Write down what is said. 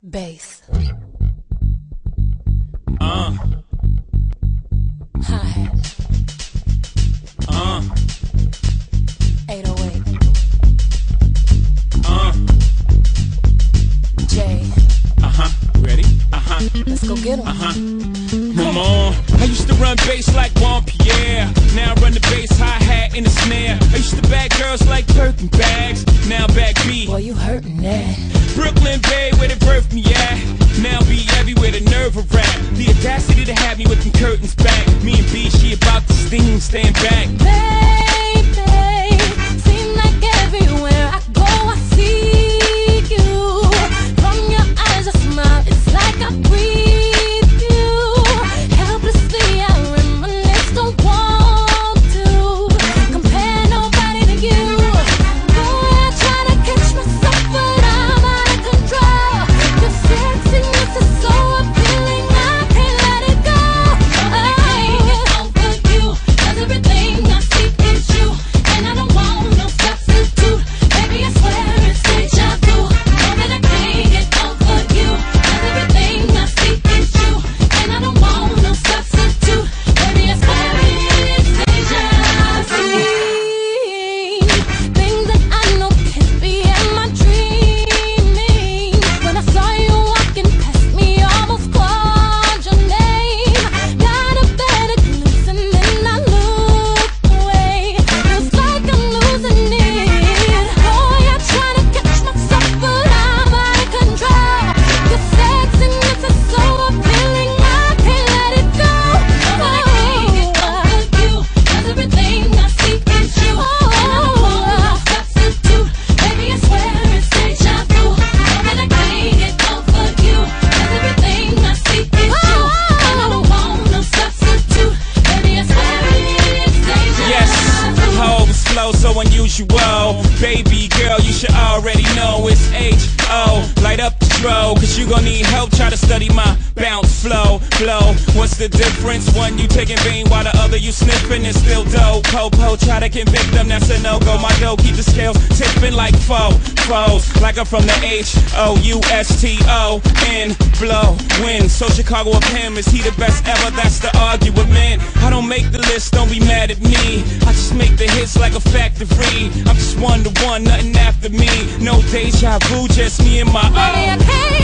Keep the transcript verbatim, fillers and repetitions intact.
Bass. Uh. Hi-hat. Uh. eight oh eight. Uh. J. Uh-huh. Ready? Uh-huh. Let's go get 'em. Uh-huh. Come on. I used to run bass like Juan Pierre. Now I run the bass, hi-hat, and the snare. I used to bag girls like Birkin bags. Now back B. Boy, you hurtin' that. Brooklyn Bay, where they birthed me at. Now be everywhere, the nerve of rap. The audacity to have me with them curtains back. Me and B, she about to sting, stand back. Baby, seem like everywhere I go I see you. From your eyes a smile, it's like I breathe you. Helplessly I reminisce, don't want to compare nobody to you. Boy, I try to catch myself, but I'm out of control. Your sexiness is so appealing, I can't let it go. Everything is over you, 'cause everything I see is you, and I don't want no substitute. Baby, I swear it's deja vu. Know that I can't get over you, 'cause everything I see is you, and I don't want no substitute. Baby, I swear it's deja vu. Things that I know can't be, am I dreaming? When I saw you walking past me, almost called your name. Got a better glimpse and then I looked away. Feels like I'm losing it. Boy, I try to catch myself, but I'm out of control. Your sexiness is so appealing, I can't let it go. But I can't get over you, 'cause everything I see is you, and I don't want no substitute. Baby, I swear it's deja vu. Know that I can't get over you, 'cause everything I see is you, and I don't want no substitute. Baby, I swear it's deja Yes, vu. hoes flow so unusual. Baby girl, you should already know it's H O. Light up the throw, cause you gon' need help. Try to study my bounce flow, flow. What's the difference? One you taking vein while the other you sniffing. It's still dope. Po-po, try to convict them, that's a no-go. My dough keep the scales tipping like foe, foes. Like I'm from the H O U S T O N, blow, win. So Chicago of him, is he the best ever? That's the argument. I don't make the list, don't be mad at me. I just make the hits like a factory. I'm just one to one, nothing after me. No deja vu, just me and my Baby, I own. can't